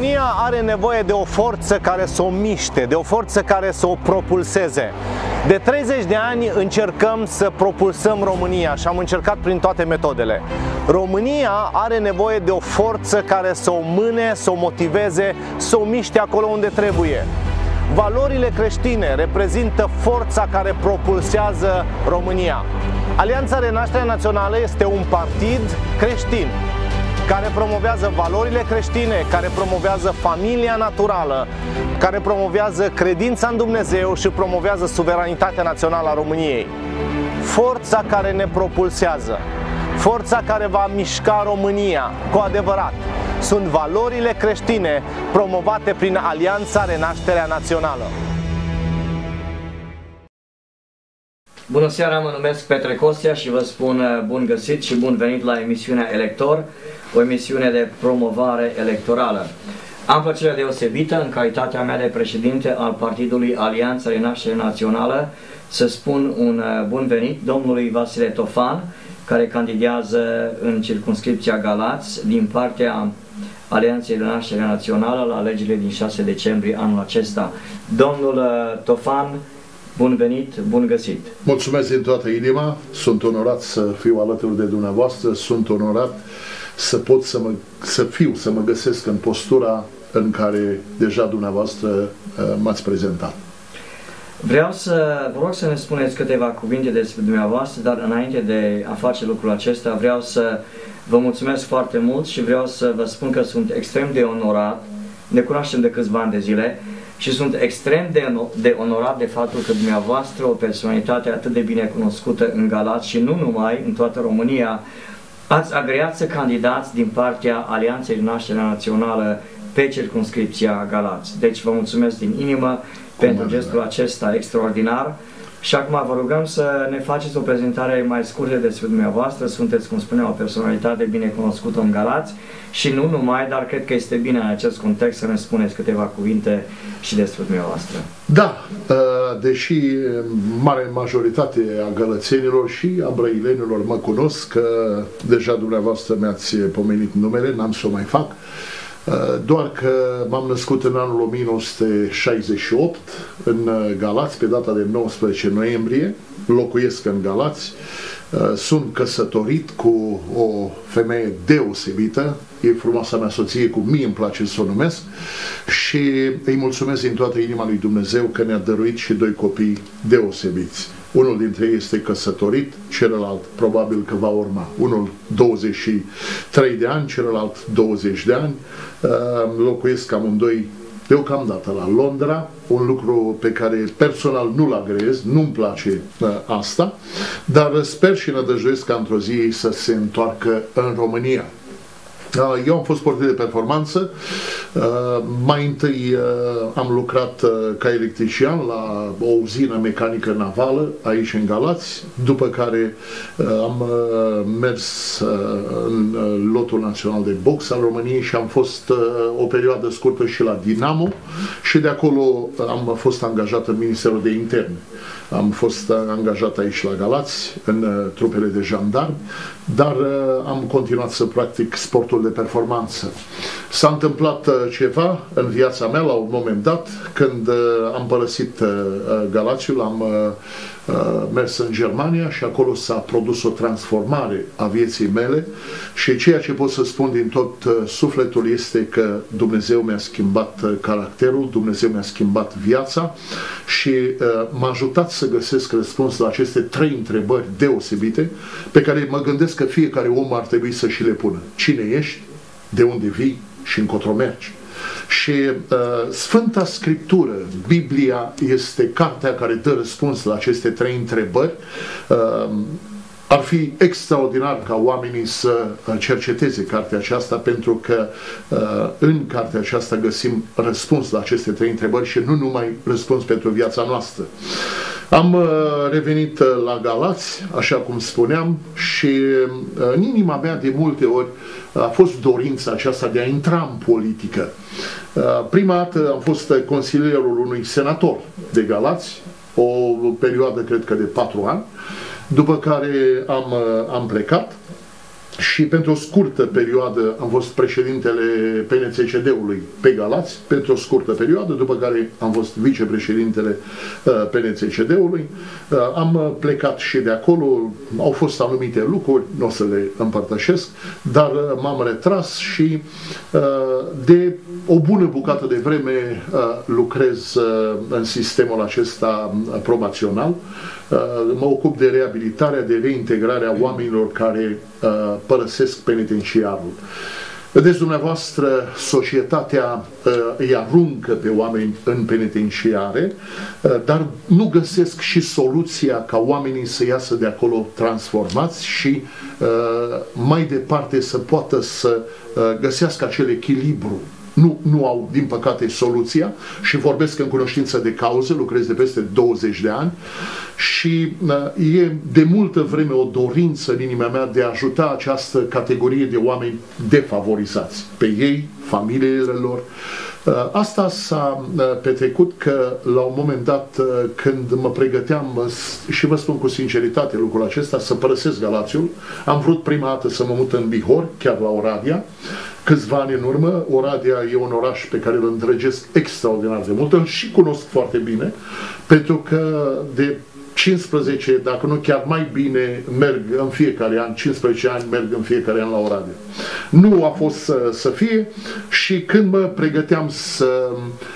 România are nevoie de o forță care să o miște, de o forță care să o propulseze. De 30 de ani încercăm să propulsăm România și am încercat prin toate metodele. România are nevoie de o forță care să o mâne, să o motiveze, să o miște acolo unde trebuie. Valorile creștine reprezintă forța care propulsează România. Alianța Renașterea Națională este un partid creștin care promovează valorile creștine, care promovează familia naturală, care promovează credința în Dumnezeu și promovează suveranitatea națională a României. Forța care ne propulsează, forța care va mișca România cu adevărat, sunt valorile creștine promovate prin Alianța Renașterea Națională. Bună seara, mă numesc Petre Costea și vă spun bun găsit și bun venit la emisiunea Elector, o emisiune de promovare electorală. Am plăcerea deosebită, în calitatea mea de președinte al Partidului Alianța Renaștere Națională, să spun un bun venit domnului Vasile Tofan, care candidează în circumscripția Galați din partea Alianței Renaștere Națională la alegerile din 6 decembrie anul acesta. Domnul Tofan, bun venit, bun găsit! Mulțumesc din toată inima, sunt onorat să fiu alături de dumneavoastră, sunt onorat să pot să mă găsesc în postura în care deja dumneavoastră m-ați prezentat. Vreau vă rog să ne spuneți câteva cuvinte despre dumneavoastră, dar înainte de a face lucrul acesta vreau să vă mulțumesc foarte mult și vreau să vă spun că sunt extrem de onorat, ne cunoaștem de câțiva ani de zile, și sunt extrem de onorat de faptul că dumneavoastră, o personalitate atât de bine cunoscută în Galați și nu numai, în toată România, ați agreat să candidați din partea Alianței Renașterea Națională pe circumscripția Galați. Deci vă mulțumesc din inimă pentru gestul acesta extraordinar. Și acum vă rugăm să ne faceți o prezentare mai scurtă despre dumneavoastră. Sunteți, cum spuneam, o personalitate bine cunoscută în Galați și nu numai, dar cred că este bine în acest context să ne spuneți câteva cuvinte și despre dumneavoastră. Da, deși mare majoritate a gălățenilor și a brăilenilor mă cunosc, că deja dumneavoastră mi-ați pomenit numele, n-am să o mai fac, doar că m-am născut în anul 1968 în Galați, pe data de 19 noiembrie, locuiesc în Galați, sunt căsătorit cu o femeie deosebită, e frumoasa mea soție, cum mie îmi place să o numesc, și îi mulțumesc din toată inima lui Dumnezeu că ne-a dăruit și doi copii deosebiți. Unul dintre ei este căsătorit, celălalt probabil că va urma. Unul 23 de ani, celălalt 20 de ani. Locuiesc amândoi deocamdată la Londra, un lucru pe care personal nu-l agreez, nu-mi place asta, dar sper și nădăjduiesc ca într-o zi să se întoarcă în România. Eu am fost sportiv de performanță, mai întâi am lucrat ca electrician la o uzină mecanică navală aici în Galați, după care am mers în lotul național de box al României și am fost o perioadă scurtă și la Dinamo și de acolo am fost angajat în Ministerul de Interne. Am fost angajat aici la Galați, în trupele de jandarmi, dar am continuat să practic sportul de performanță. S-a întâmplat ceva în viața mea la un moment dat, când am părăsit Galațiul, am mers în Germania și acolo s-a produs o transformare a vieții mele și ceea ce pot să spun din tot sufletul este că Dumnezeu mi-a schimbat caracterul, Dumnezeu mi-a schimbat viața și m-a ajutat să găsesc răspuns la aceste trei întrebări deosebite pe care mă gândesc că fiecare om ar trebui să și le pună. Cine ești? De unde vii? Și încotro mergi? Și Sfânta Scriptură, Biblia, este cartea care dă răspuns la aceste trei întrebări. Ar fi extraordinar ca oamenii să cerceteze cartea aceasta, pentru că în cartea aceasta găsim răspuns la aceste trei întrebări și nu numai răspuns pentru viața noastră. Am revenit la Galați, așa cum spuneam, și în inima mea de multe ori a fost dorința aceasta de a intra în politică. Prima dată am fost consilierul unui senator de Galați, o perioadă cred că de 4 ani, după care am plecat și pentru o scurtă perioadă am fost președintele PNCCD-ului pe Galați, pentru o scurtă perioadă, după care am fost vicepreședintele PNCCD-ului. Am plecat și de acolo, au fost anumite lucruri, nu o să le împărtășesc, dar m-am retras și de o bună bucată de vreme lucrez în sistemul acesta probațional. Mă ocup de reabilitarea, de reintegrarea oamenilor care părăsesc penitenciarul. Vedeți, dumneavoastră, societatea îi aruncă pe oameni în penitenciare, dar nu găsesc și soluția ca oamenii să iasă de acolo transformați și mai departe să poată să găsească acel echilibru. Nu au, din păcate, soluția și vorbesc în cunoștință de cauză, lucrez de peste 20 de ani și e de multă vreme o dorință în inima mea de a ajuta această categorie de oameni defavorizați, pe ei, familiile lor. Asta s-a petrecut că la un moment dat când mă pregăteam, și vă spun cu sinceritate lucrul acesta, să părăsesc Galațiul, am vrut prima dată să mă mut în Bihor, chiar la Oradea, câțiva ani în urmă. Oradea e un oraș pe care îl îndrăgesc extraordinar de mult, îl și cunosc foarte bine, pentru că de 15, dacă nu chiar mai bine, merg în fiecare an, 15 ani merg în fiecare an la Oradea. Nu a fost să fie și când mă pregăteam să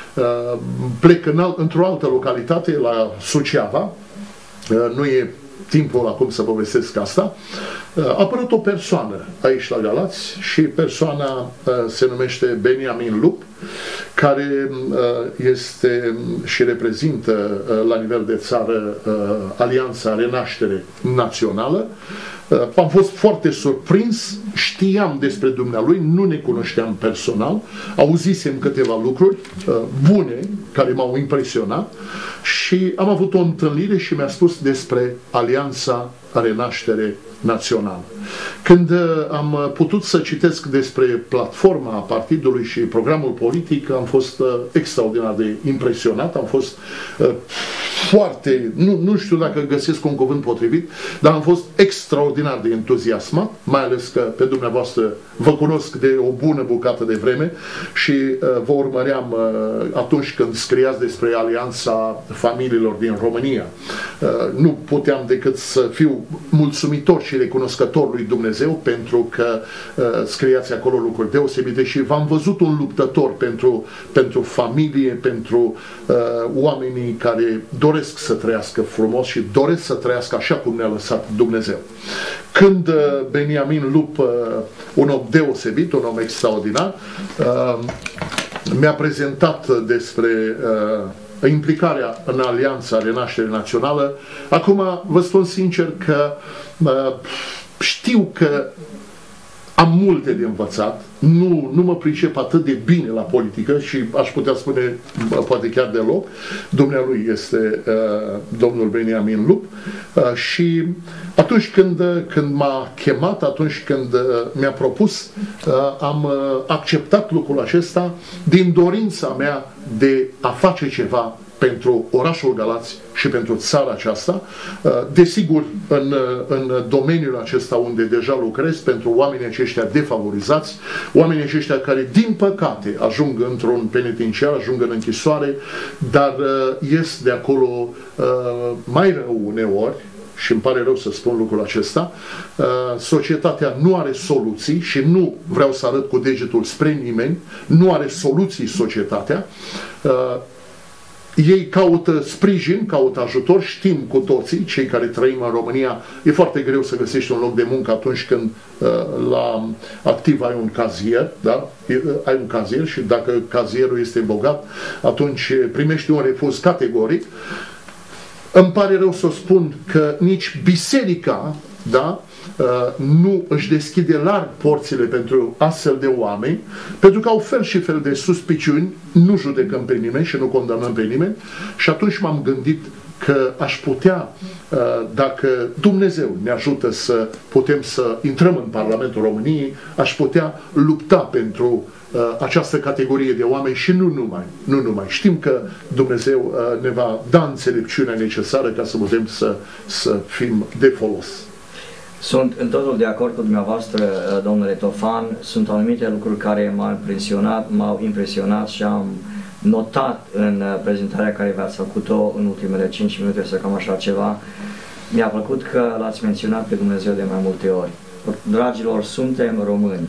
plec într-o altă localitate, la Suceava, nu e timpul acum să povestesc asta, a apărut o persoană aici la Galați și persoana se numește Beniamin Lup, care este și reprezintă la nivel de țară Alianța Renaștere Națională. Am fost foarte surprins, știam despre dumnealui, nu ne cunoșteam personal, auzisem câteva lucruri bune care m-au impresionat și am avut o întâlnire și mi-a spus despre Alianța Renaștere Națională. Când am putut să citesc despre platforma partidului și programul politic, am fost extraordinar de impresionat, am fost foarte, nu știu dacă găsesc un cuvânt potrivit, dar am fost extraordinar de entuziasmat, mai ales că pe dumneavoastră vă cunosc de o bună bucată de vreme și vă urmăream atunci când scriați despre Alianța Familiilor din România. Nu puteam decât să fiu mulțumitor și recunoscător lui Dumnezeu pentru că scriați acolo lucruri deosebite și v-am văzut un luptător pentru familie, pentru oamenii care doresc să trăiască frumos și doresc să trăiască așa cum ne-a lăsat Dumnezeu. Când Beniamin Lup, un om deosebit, un om extraordinar, mi-a prezentat despre implicarea în Alianța Renaștere Națională, acum vă spun sincer că știu că am multe de învățat, nu mă pricep atât de bine la politică și aș putea spune poate chiar deloc. Dumnealui este domnul Beniamin Lup și atunci când m-a chemat, atunci când mi-a propus, am acceptat lucrul acesta din dorința mea de a face ceva pentru orașul Galați și pentru țara aceasta, desigur în domeniul acesta unde deja lucrez, pentru oamenii aceștia defavorizați, oamenii aceștia care din păcate ajung într-un penitenciar, ajung în închisoare, dar ies de acolo mai rău uneori, și îmi pare rău să spun lucrul acesta, societatea nu are soluții și nu vreau să arăt cu degetul spre nimeni, nu are soluții societatea. Ei caută sprijin, caută ajutor, știm cu toții, cei care trăim în România, e foarte greu să găsești un loc de muncă atunci când la activ ai un cazier, da? Ai un cazier și dacă cazierul este bogat, atunci primești un refuz categoric. Îmi pare rău să spun că nici biserica, da, nu își deschide larg porțile pentru astfel de oameni, pentru că au fel și fel de suspiciuni, nu judecăm pe nimeni și nu condamnăm pe nimeni și atunci m-am gândit că aș putea, dacă Dumnezeu ne ajută să putem să intrăm în Parlamentul României, aș putea lupta pentru această categorie de oameni și nu numai. Știm că Dumnezeu ne va da înțelepciunea necesară ca să putem să fim de folos. Sunt în totul de acord cu dumneavoastră, domnule Tofan. Sunt anumite lucruri care m-au impresionat și am notat în prezentarea care v-ați făcut-o în ultimele 5 minute sau cam așa ceva. Mi-a plăcut că l-ați menționat pe Dumnezeu de mai multe ori. Dragilor, suntem români.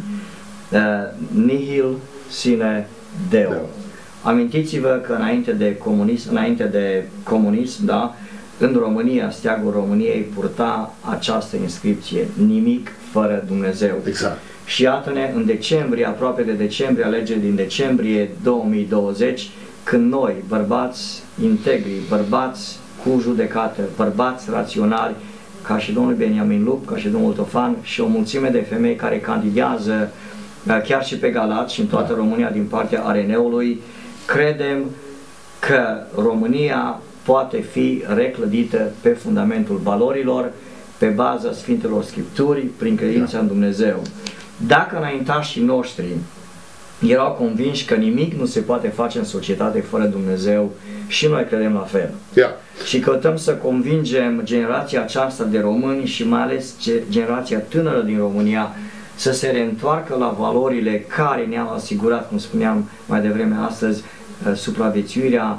Nihil sine Deo. Amintiți-vă că înainte de comunism, da, în România, steagul României purta această inscripție: nimic fără Dumnezeu. Exact. Și iată-ne în decembrie, aproape de decembrie, alegeri din decembrie 2020, când noi, bărbați integri, bărbați cu judecată, bărbați raționali, ca și domnul Beniamin Lup, ca și domnul Tofan și o mulțime de femei care candidează chiar și pe Galați și în toată România din partea ARN-ului, credem că România poate fi reclădită pe fundamentul valorilor, pe baza Sfintelor Scripturi, prin credința în Dumnezeu. Dacă înaintașii noștri erau convinși că nimic nu se poate face în societate fără Dumnezeu, și noi credem la fel. Și căutăm să convingem generația aceasta de români și mai ales generația tânără din România să se reîntoarcă la valorile care ne-au asigurat, cum spuneam mai devreme astăzi, supraviețuirea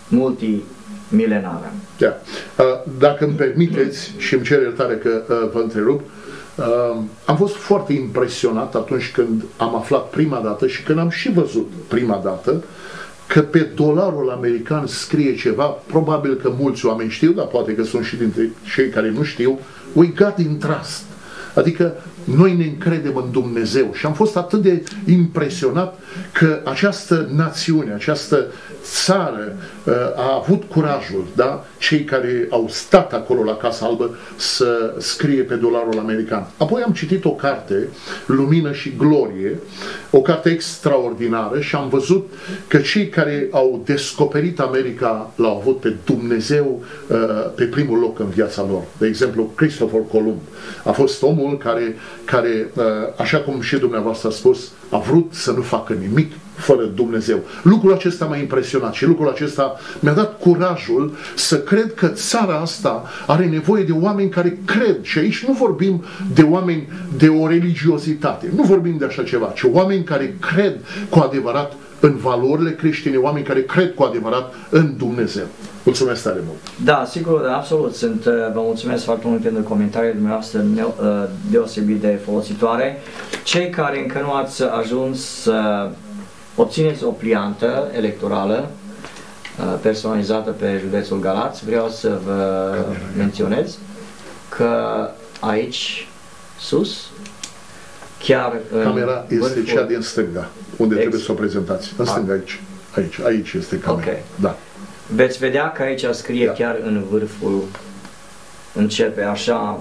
multimilenară. Dacă îmi permiteți și îmi cer iertare că vă întrerup, am fost foarte impresionat atunci când am aflat prima dată și când am și văzut prima dată că pe dolarul american scrie ceva, probabil că mulți oameni știu, dar poate că sunt și dintre cei care nu știu: We got in trust. Adică noi ne încredem în Dumnezeu. Și am fost atât de impresionat că această națiune, această țară a avut curajul, da? Cei care au stat acolo la Casa Albă, să scrie pe dolarul american. Apoi am citit o carte, Lumină și Glorie, o carte extraordinară, și am văzut că cei care au descoperit America l-au avut pe Dumnezeu pe primul loc în viața lor. De exemplu, Christopher Columb a fost omul care, așa cum și dumneavoastră a spus, a vrut să nu facă nimic fără Dumnezeu. Lucrul acesta m-a impresionat și lucrul acesta mi-a dat curajul să cred că țara asta are nevoie de oameni care cred. Și aici nu vorbim de oameni de o religiozitate, nu vorbim de așa ceva, ci oameni care cred cu adevărat în valorile creștine, oameni care cred cu adevărat în Dumnezeu. Mulțumesc tare mult! Da, sigur, absolut. Vă mulțumesc foarte mult pentru comentariile dumneavoastră deosebit de folositoare. Cei care încă nu ați ajuns să obțineți o pliantă electorală personalizată pe județul Galați, vreau să vă menționez că aici, sus, chiar camera este cea din stânga, unde trebuie să o prezentați. În stânga, aici este camera. Okay. Da. Veți vedea că aici scrie chiar în vârful, începe așa,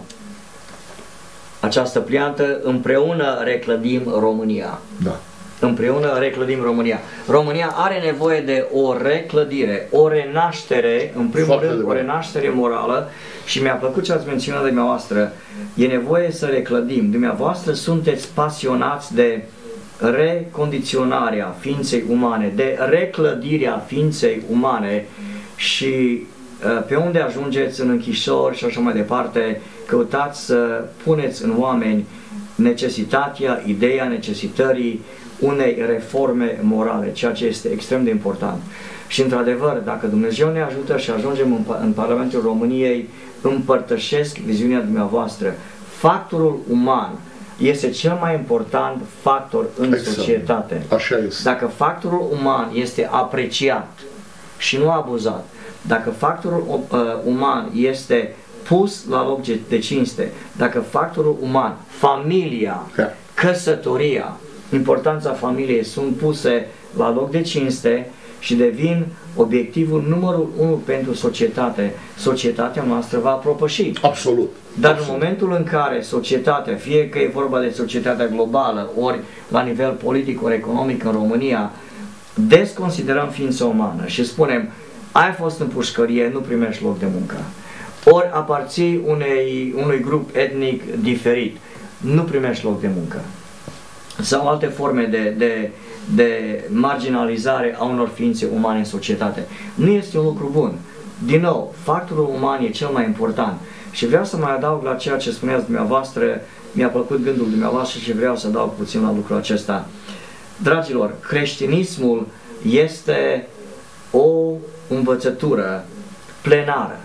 această pliantă: împreună reclădim România. Da. Împreună reclădim România. România are nevoie de o reclădire, o renaștere, în primul rând o renaștere morală, și mi-a plăcut ce ați menționat de dumneavoastră. E nevoie să reclădim. Dumneavoastră sunteți pasionați de recondiționarea ființei umane, de reclădirea ființei umane, și pe unde ajungeți, în închisori și așa mai departe, căutați să puneți în oameni necesitatea, ideea necesitării unei reforme morale, ceea ce este extrem de important. Și într-adevăr, dacă Dumnezeu ne ajută și ajungem în Parlamentul României, împărtășesc viziunea dumneavoastră. Factorul uman este cel mai important factor în societate. Așa este. Dacă factorul uman este apreciat și nu abuzat, dacă factorul uman este pus la loc de cinste, dacă factorul uman, familia, căsătoria, importanța familiei sunt puse la loc de cinste și devin obiectivul numărul 1 pentru societate, societatea noastră va propăși. Absolut. Dar în momentul în care societatea, fie că e vorba de societatea globală, ori la nivel politic, ori economic în România, desconsiderăm ființa umană și spunem: ai fost în pușcărie, nu primești loc de muncă, ori aparții unui grup etnic diferit, nu primești loc de muncă, sau alte forme de marginalizare a unor ființe umane în societate. Nu este un lucru bun. Din nou, factorul uman e cel mai important. Și vreau să mai adaug la ceea ce spuneați dumneavoastră, mi-a plăcut gândul dumneavoastră și vreau să adaug puțin la lucrul acesta. Dragilor, creștinismul este o învățătură plenară.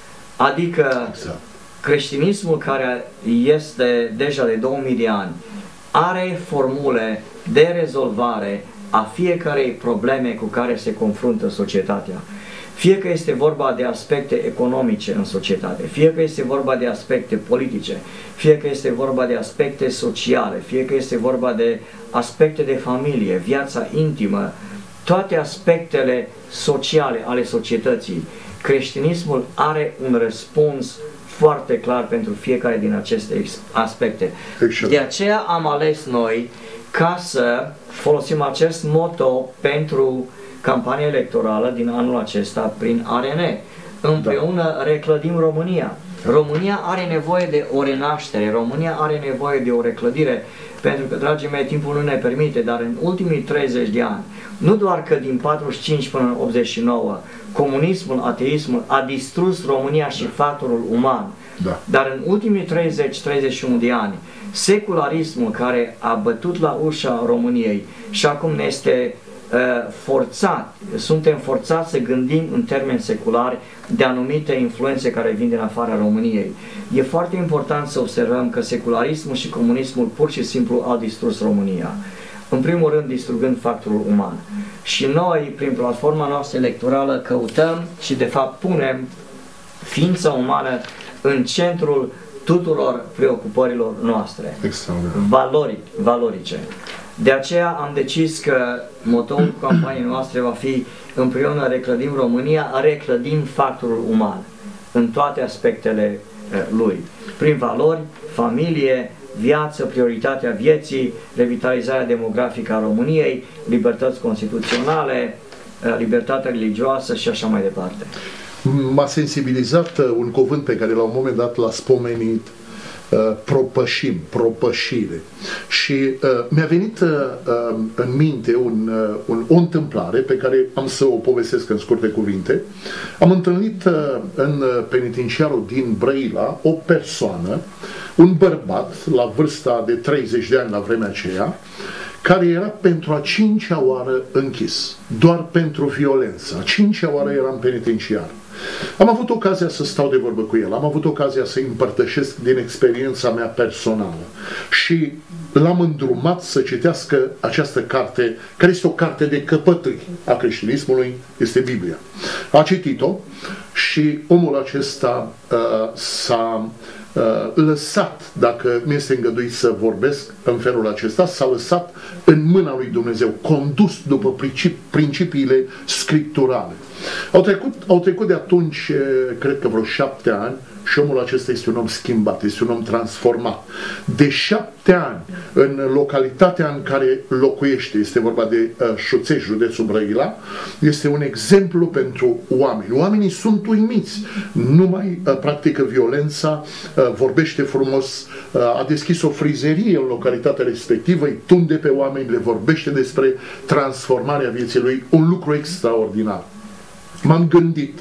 Adică creștinismul, care este deja de 2000 de ani, are formule de rezolvare a fiecarei probleme cu care se confruntă societatea. Fie că este vorba de aspecte economice în societate, fie că este vorba de aspecte politice, fie că este vorba de aspecte sociale, fie că este vorba de aspecte de familie, viața intimă, toate aspectele sociale ale societății, creștinismul are un răspuns foarte clar pentru fiecare din aceste aspecte. De aceea am ales noi ca să folosim acest motto pentru campania electorală din anul acesta prin ARN. Împreună reclădim România. România are nevoie de o renaștere, România are nevoie de o reclădire, pentru că, dragii mei, timpul nu ne permite, dar în ultimii 30 de ani, nu doar că din 45 până în 89, comunismul, ateismul a distrus România și factorul uman, dar în ultimii 30-31 de ani, secularismul care a bătut la ușa României și acum ne este forțat, suntem forțați să gândim în termeni seculari de anumite influențe care vin din afara României. E foarte important să observăm că secularismul și comunismul pur și simplu au distrus România. În primul rând distrugând factorul uman. Și noi, prin platforma noastră electorală, căutăm și de fapt punem ființa umană în centrul tuturor preocupărilor noastre. Valorice. De aceea am decis că motoul campaniei noastre va fi împreună reclădim România, reclădim factorul uman în toate aspectele lui. Prin valori, familie, viață, prioritatea vieții, revitalizarea demografică a României, libertăți constituționale, libertatea religioasă și așa mai departe. M-a sensibilizat un cuvânt pe care la un moment dat l-a spomenit, propășire. Și mi-a venit în minte o întâmplare pe care am să o povestesc în scurte cuvinte. Am întâlnit în penitenciarul din Brăila o persoană, un bărbat la vârsta de 30 de ani la vremea aceea, care era pentru a 5-a oară închis, doar pentru violență. A 5-a oară era în penitenciar. Am avut ocazia să stau de vorbă cu el, am avut ocazia să împărtășesc din experiența mea personală și l-am îndrumat să citească această carte, care este o carte de căpătâi a creștinismului, este Biblia. A citit-o și omul acesta s-a lăsat, dacă mi este îngăduit să vorbesc în felul acesta, s-a lăsat în mâna lui Dumnezeu, condus după principiile scripturale. Au trecut de atunci, cred că vreo 7 ani, și omul acesta este un om schimbat, este un om transformat. De 7 ani, în localitatea în care locuiește, este vorba de Șuțești, județul Brăila, este un exemplu pentru oameni. Oamenii sunt uimiți, nu mai practică violența, vorbește frumos, a deschis o frizerie în localitatea respectivă, îi tunde pe oameni, le vorbește despre transformarea vieții lui, un lucru extraordinar. M-am gândit,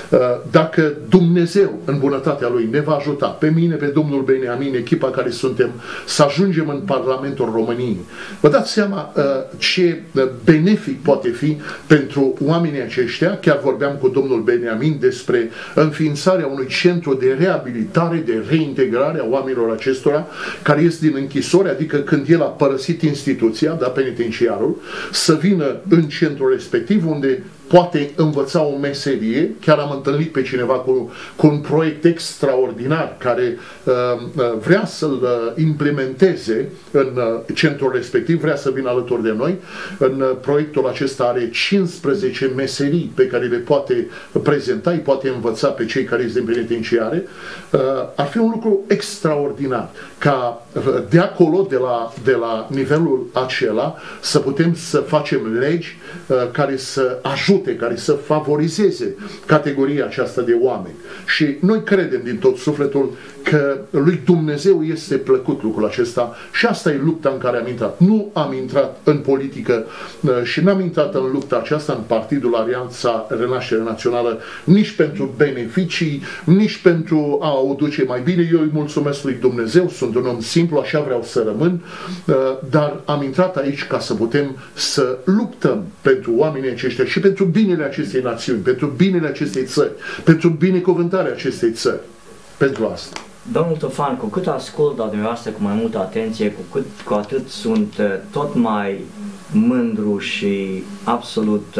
dacă Dumnezeu în bunătatea Lui ne va ajuta, pe mine, pe domnul Beniamin, echipa care suntem, să ajungem în Parlamentul României, vă dați seama ce benefic poate fi pentru oamenii aceștia. Chiar vorbeam cu domnul Beniamin despre înființarea unui centru de reabilitare, de reintegrare a oamenilor acestora care ies din închisori, adică când el a părăsit instituția, penitenciarul, să vină în centrul respectiv unde poate învăța o meserie. Chiar am întâlnit pe cineva cu un proiect extraordinar care vrea să-l implementeze în centrul respectiv, vrea să vină alături de noi. În proiectul acesta are 15 meserii pe care le poate prezenta, îi poate învăța pe cei care sunt din penitenciare. Ar fi un lucru extraordinar ca de acolo, de la nivelul acela, să putem să facem legi care să ajute ajute, care să favorizeze categoria aceasta de oameni. Și noi credem din tot sufletul că lui Dumnezeu este plăcut lucrul acesta și asta e lupta în care am intrat. Nu am intrat în politică și n-am intrat în lupta aceasta în Partidul Alianța Renaștere Națională nici pentru beneficii, nici pentru a o duce mai bine. Eu îi mulțumesc lui Dumnezeu, sunt un om simplu, așa vreau să rămân, dar am intrat aici ca să putem să luptăm pentru oamenii aceștia și pentru binele acestei națiuni, pentru binele acestei țări, pentru binecuvântarea acestei țări. Pentru asta. Domnul Tofan, cu cât ascult la dumneavoastră cu mai multă atenție, cu atât sunt tot mai mândru și absolut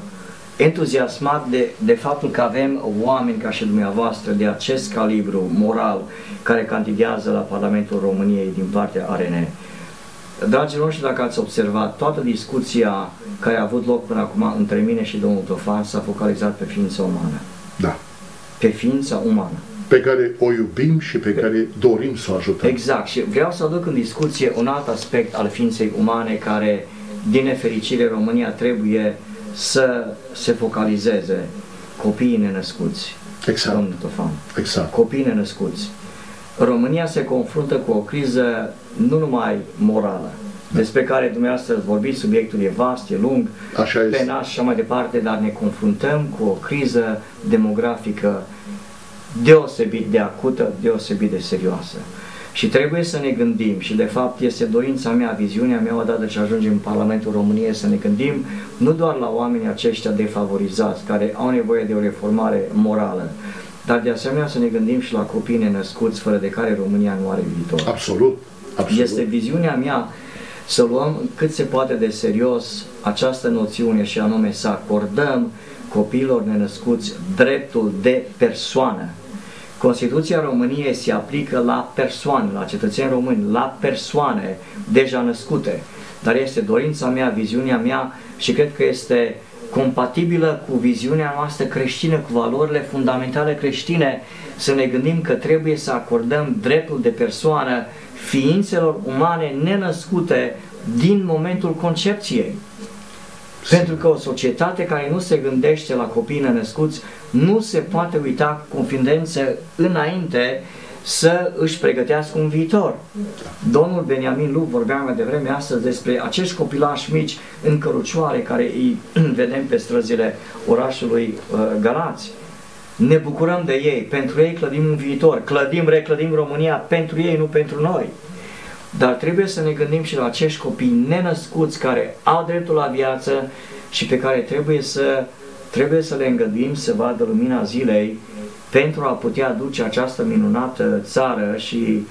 entuziasmat de faptul că avem oameni ca și dumneavoastră de acest calibru moral care candidează la Parlamentul României din partea ARN. Dragilor, și dacă ați observat, toată discuția care a avut loc până acum între mine și domnul Tofan s-a focalizat pe ființa umană. Da. Pe ființa umană. Pe care o iubim și pe care dorim să o ajutăm. Exact. Și vreau să aduc în discuție un alt aspect al ființei umane care, din nefericire, România trebuie să se focalizeze. Copiii nenăscuți. Exact. Domnul Tofan. Exact. Copiii nenăscuți. România se confruntă cu o criză nu numai morală, despre care dumneavoastră vorbiți, subiectul e vast, e lung, penal și așa mai departe, dar ne confruntăm cu o criză demografică deosebit de acută, deosebit de serioasă. Și trebuie să ne gândim, și de fapt este dorința mea, viziunea mea, odată ce ajungem în Parlamentul României, să ne gândim nu doar la oamenii aceștia defavorizați, care au nevoie de o reformare morală, dar de asemenea să ne gândim și la copiii nenăscuți, fără de care România nu are viitor. Absolut. Absolut. Este viziunea mea să luăm cât se poate de serios această noțiune și anume să acordăm copiilor nenăscuți dreptul de persoană. Constituția României se aplică la persoane, la cetățeni români, la persoane deja născute, dar este dorința mea, viziunea mea și cred că este compatibilă cu viziunea noastră creștină, cu valorile fundamentale creștine, să ne gândim că trebuie să acordăm dreptul de persoană ființelor umane nenăscute din momentul concepției. Pentru că o societate care nu se gândește la copiii nenăscuți nu se poate uita cu confidență înainte să își pregătească un viitor. Domnul Beniamin Luc vorbea mai devreme astăzi despre acești copilași mici în cărucioare care îi vedem pe străzile orașului Galați. Ne bucurăm de ei, pentru ei clădim un viitor, reclădim România pentru ei, nu pentru noi. Dar trebuie să ne gândim și la acești copii nenăscuți care au dreptul la viață și pe care trebuie să le îngăduim să vadă lumina zilei pentru a putea aduce această minunată țară și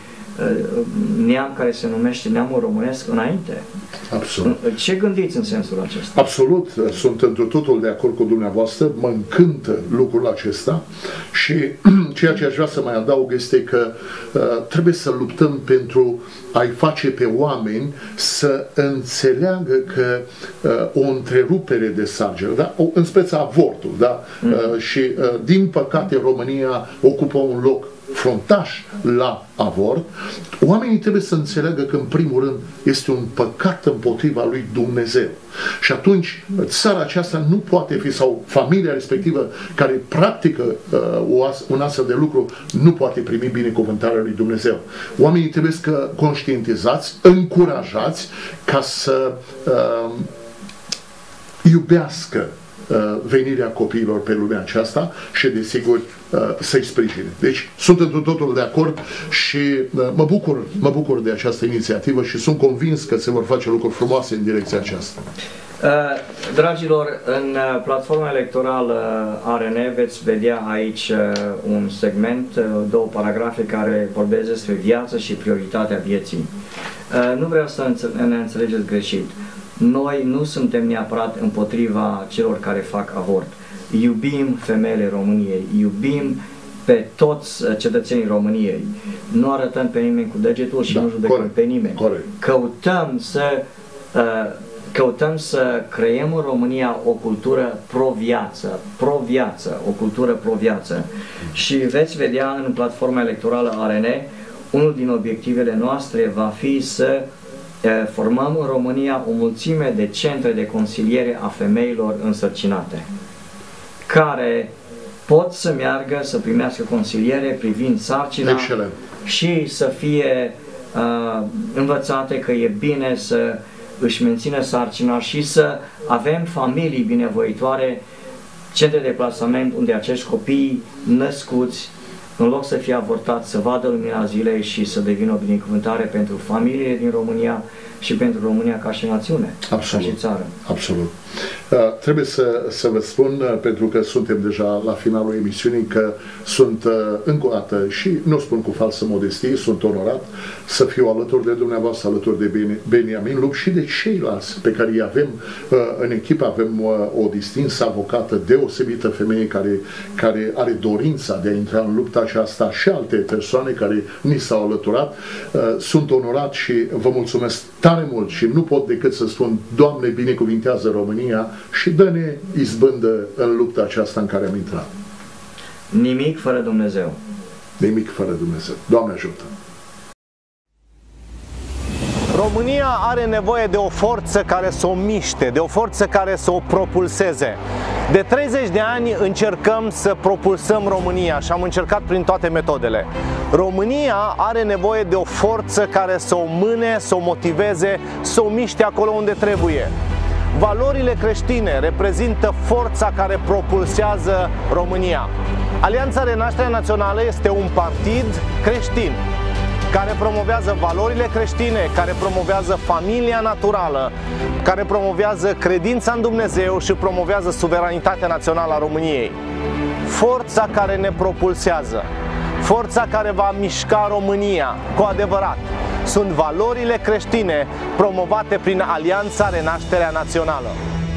neam care se numește neamul românesc înainte. Absolut. Ce gândiți în sensul acesta? Absolut, sunt întru totul de acord cu dumneavoastră, mă încântă lucrul acesta și ceea ce aș vrea să mai adaug este că trebuie să luptăm pentru a-i face pe oameni să înțeleagă că o întrerupere de sarcină, da? În speța avortul, da? Și din păcate România ocupă un loc frontaș la avort, oamenii trebuie să înțeleagă că în primul rând este un păcat împotriva lui Dumnezeu. Și atunci țara aceasta nu poate fi, sau familia respectivă care practică un astfel de lucru, nu poate primi binecuvântarea lui Dumnezeu. Oamenii trebuie să conștientizați, încurajați ca să iubească venirea copiilor pe lumea aceasta și, desigur, să-i sprijine. Deci, sunt întru totul de acord și mă bucur de această inițiativă și sunt convins că se vor face lucruri frumoase în direcția aceasta. Dragilor, în platforma electorală ARN veți vedea aici un segment, două paragrafe care vorbesc despre viață și prioritatea vieții. Nu vreau să ne înțelegeți greșit. Noi nu suntem neapărat împotriva celor care fac avort. Iubim femeile României, iubim pe toți cetățenii României. Nu arătăm pe nimeni cu degetul și nu judecăm pe nimeni. Corect. Căutăm să creăm în România o cultură pro-viață, o cultură pro-viață. Și veți vedea în platforma electorală ARN, unul din obiectivele noastre va fi să formăm în România o mulțime de centre de consiliere a femeilor însărcinate, care pot să meargă să primească consiliere privind sarcina. Excelent. Și să fie învățate că e bine să își mențină sarcina și să avem familii binevoitoare, centre de plasament unde acești copii născuți, în loc să fie avortați, să vadă lumina zilei și să devină o binecuvântare pentru familiile din România și pentru România ca și națiune, absolut, ca și țară. Absolut. Trebuie să vă spun, pentru că suntem deja la finalul emisiunii, că sunt încă o dată, și nu spun cu falsă modestie, sunt onorat să fiu alături de dumneavoastră, alături de Beniamin Lup și de ceilalți pe care îi avem în echipă. Avem o distinsă avocată, deosebită femeie care are dorința de a intra în lupta aceasta și alte persoane care ni s-au alăturat. Sunt onorat și vă mulțumesc tare mult și nu pot decât să spun: Doamne, binecuvintează România și dă-ne izbândă în lupta aceasta în care am intrat. Nimic fără Dumnezeu. Nimic fără Dumnezeu. Doamne ajută! România are nevoie de o forță care să o miște, de o forță care să o propulseze. De 30 de ani încercăm să propulsăm România și am încercat prin toate metodele. România are nevoie de o forță care să o mâne, să o motiveze, să o miște acolo unde trebuie. Valorile creștine reprezintă forța care propulsează România. Alianța Renașterea Națională este un partid creștin care promovează valorile creștine, care promovează familia naturală, care promovează credința în Dumnezeu și promovează suveranitatea națională a României. Forța care ne propulsează, forța care va mișca România cu adevărat, sunt valorile creștine promovate prin Alianța Renașterea Națională.